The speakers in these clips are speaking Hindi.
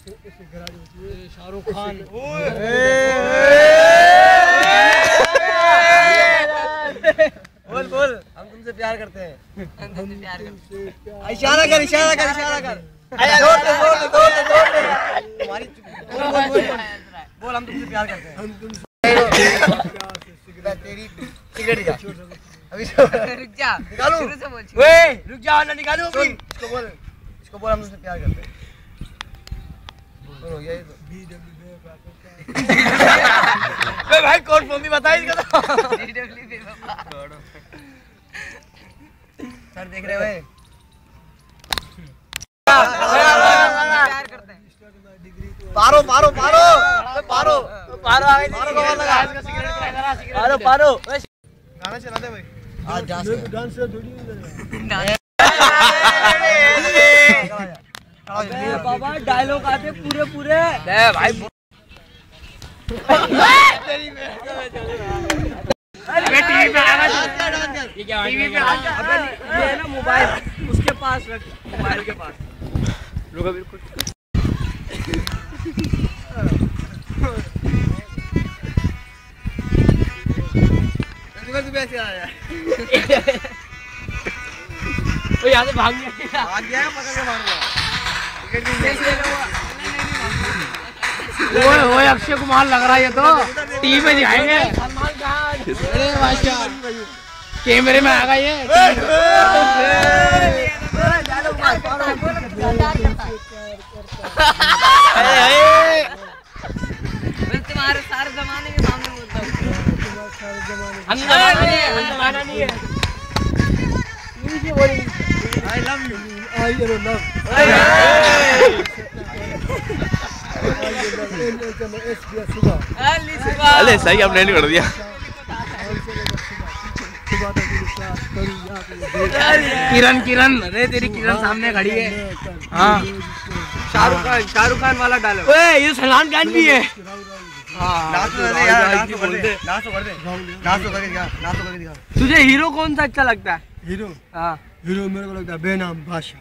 शाहरुख खान। बोल बोल, हम तुमसे प्यार करते हैं। इशारा कर, इशारा कर, इशारा कर। तुम्हारी बोल, हम तुमसे प्यार करते हैं। हम तुमसे तेरी सिगरेट निकाल अभी। रुक जा, निकालू। रुक जा ना, निकालू अभी। इसको बोल, हम तुमसे प्यार करते हैं। ये भाई कोड फॉर्म भी बता इसका। तो सर देख रहे हो? पारो पारो पारो पारो पारो आ गई। पारो पारो गाना चला दे भाई। आज डांस थोड़ी बाबा डायलॉग आते पूरे पूरे। भाई टीवी पे आना, टीवी पे आना। अबे ये है ना मोबाइल, उसके पास रख, मोबाइल के पास। रुको बिल्कुल। ऐसे आया तो यहाँ से भाग गया, पकड़ के मारूंगा। ओए अक्षय कुमार लग रहा है ये तो। टीवी में दिखाएंगे। अरे बादशाह कैमरे में आ गया ये। तुम्हारे सारे जमाने के सामने बोलता हूँ। जमाना नहीं है। I love you. I love. अरे सही आपने नहीं कर दिया। किरण किरण, अरे तेरी किरण सामने खड़ी है। हाँ शाहरुख खान वाला डालो। ओए ये सलमान खान भी है। तुझे हीरो कौन सा अच्छा लगता है? हीरो? हाँ हीरो मेरे को लगता है बेनाम बादशाह।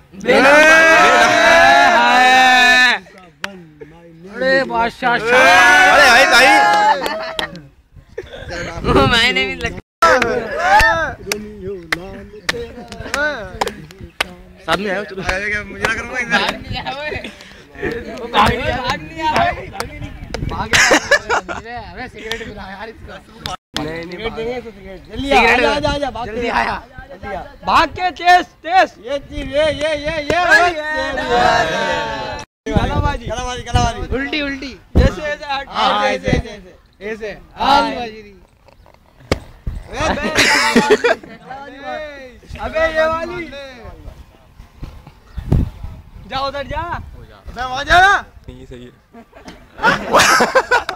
अरे बादशाह। अरे भाई भाई मैंने भी लगता साथ में आया। चलो मुझे ना करूँगा सिगरेट मिला यार इसका। जल्दी आया। भाग के तेज तेज। ये कलाबाजी कलाबाजी कलाबाजी। उल्टी उल्टी जैसे ऐसे ऐसे अबे ये वाली। जा उधर जा। मैं वहाँ जा। ये सही है।